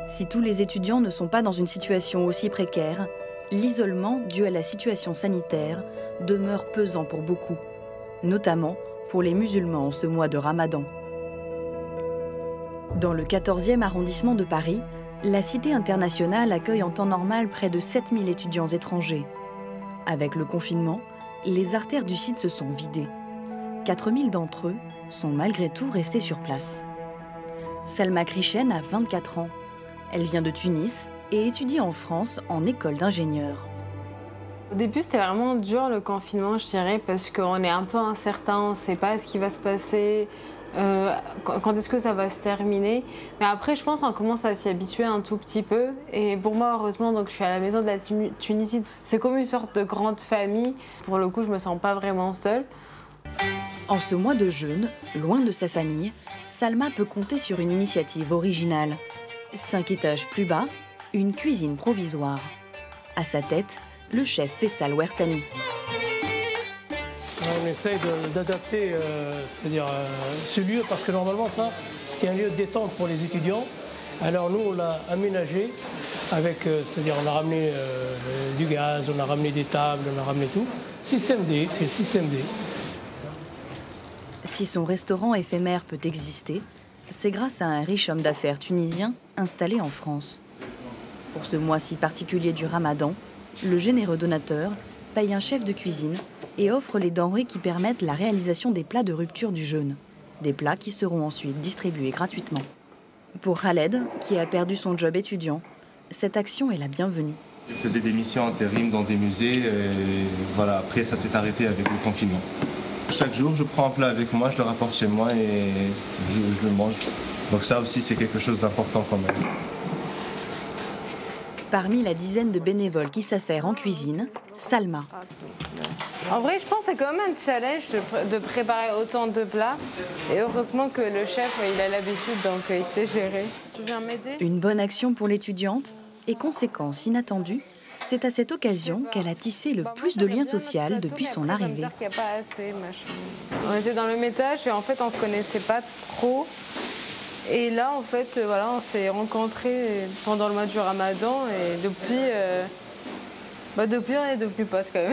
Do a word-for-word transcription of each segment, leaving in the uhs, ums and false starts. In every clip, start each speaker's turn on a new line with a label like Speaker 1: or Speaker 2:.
Speaker 1: Si tous les étudiants ne sont pas dans une situation aussi précaire, l'isolement dû à la situation sanitaire demeure pesant pour beaucoup, notamment pour les musulmans en ce mois de Ramadan. Dans le quatorzième arrondissement de Paris, la Cité internationale accueille en temps normal près de sept mille étudiants étrangers. Avec le confinement, les artères du site se sont vidées. quatre mille d'entre eux sont malgré tout restés sur place. Salma Krichen a vingt-quatre ans. Elle vient de Tunis et étudie en France en école d'ingénieur.
Speaker 2: Au début, c'était vraiment dur le confinement, je dirais, parce qu'on est un peu incertain, on ne sait pas ce qui va se passer, euh, quand est-ce que ça va se terminer. Mais après, je pense qu'on commence à s'y habituer un tout petit peu. Et pour moi, heureusement, donc, je suis à la maison de la Tunisie. C'est comme une sorte de grande famille. Pour le coup, je ne me sens pas vraiment seule.
Speaker 1: En ce mois de jeûne, loin de sa famille, Salma peut compter sur une initiative originale. Cinq étages plus bas, une cuisine provisoire. À sa tête, le chef Faisal Ouertani.
Speaker 3: On essaye d'adapter euh, c'est-à-dire euh, ce lieu parce que normalement ça, c'est un lieu de détente pour les étudiants. Alors nous on l'a aménagé avec, euh, c'est-à-dire on a ramené euh, du gaz, on a ramené des tables, on a ramené tout. Système D, c'est le système D.
Speaker 1: Si son restaurant éphémère peut exister, c'est grâce à un riche homme d'affaires tunisien installé en France. Pour ce mois si particulier du Ramadan, le généreux donateur paye un chef de cuisine et offre les denrées qui permettent la réalisation des plats de rupture du jeûne. Des plats qui seront ensuite distribués gratuitement. Pour Khaled, qui a perdu son job étudiant, cette action est la bienvenue.
Speaker 4: Je faisais des missions intérim dans des musées et voilà, après ça s'est arrêté avec le confinement. Chaque jour, je prends un plat avec moi, je le rapporte chez moi et je, je le mange. Donc ça aussi, c'est quelque chose d'important quand même.
Speaker 1: Parmi la dizaine de bénévoles qui s'affairent en cuisine, Salma.
Speaker 2: En vrai, je pense que c'est quand même un challenge de, pr de préparer autant de plats. Et heureusement que le chef, il a l'habitude, donc il sait gérer. Tu viens m'aider ?
Speaker 1: Une bonne action pour l'étudiante et conséquence inattendue, c'est à cette occasion qu'elle a tissé le plus de liens sociaux depuis son arrivée.
Speaker 2: On était dans le même étage et en fait, on ne se connaissait pas trop. Et là, en fait, voilà, on s'est rencontrés pendant le mois du Ramadan et depuis, euh, bah depuis on est devenus potes quand même.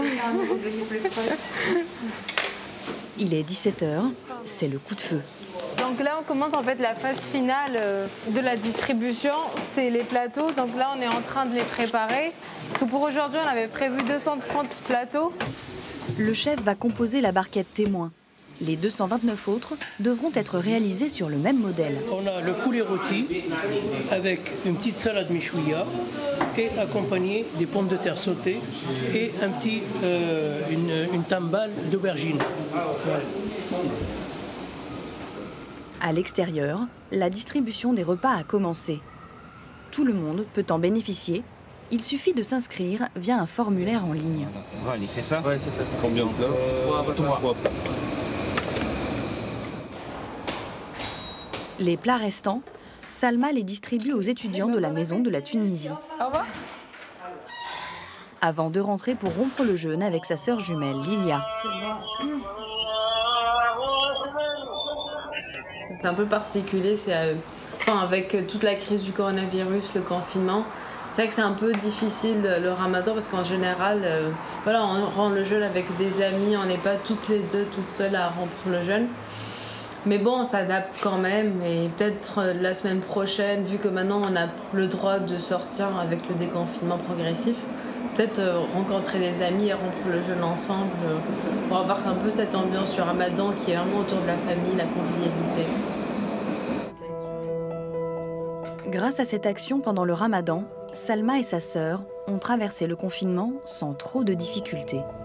Speaker 1: Il est dix-sept heures, c'est le coup de feu.
Speaker 2: Donc là, on commence en fait la phase finale de la distribution, c'est les plateaux. Donc là, on est en train de les préparer. Parce que pour aujourd'hui, on avait prévu deux cent trente plateaux.
Speaker 1: Le chef va composer la barquette témoin. Les deux cent vingt-neuf autres devront être réalisés sur le même modèle.
Speaker 3: On a le poulet rôti avec une petite salade michouia et accompagné des pommes de terre sautées et un petit, euh, une, une timbale d'aubergine. Voilà.
Speaker 1: À l'extérieur, la distribution des repas a commencé. Tout le monde peut en bénéficier. Il suffit de s'inscrire via un formulaire en ligne.
Speaker 5: Allez, c'est ça ?
Speaker 6: Ouais, c'est ça.
Speaker 5: Combien de plats ?
Speaker 6: euh, Trois plats.
Speaker 1: Les plats restants, Salma les distribue aux étudiants de la maison de la Tunisie.
Speaker 2: Au revoir.
Speaker 1: Avant de rentrer pour rompre le jeûne avec sa sœur jumelle, Lilia.
Speaker 2: C'est un peu particulier, c'est euh, enfin, avec toute la crise du coronavirus, le confinement. C'est vrai que c'est un peu difficile le ramadan parce qu'en général, euh, voilà, on rend le jeûne avec des amis, on n'est pas toutes les deux, toutes seules à rompre le jeûne. Mais bon, on s'adapte quand même et peut-être euh, la semaine prochaine, vu que maintenant on a le droit de sortir avec le déconfinement progressif, peut-être euh, rencontrer des amis et rompre le jeûne ensemble euh, pour avoir un peu cette ambiance du ramadan qui est vraiment autour de la famille, la convivialité.
Speaker 1: Grâce à cette action pendant le ramadan, Salma et sa sœur ont traversé le confinement sans trop de difficultés.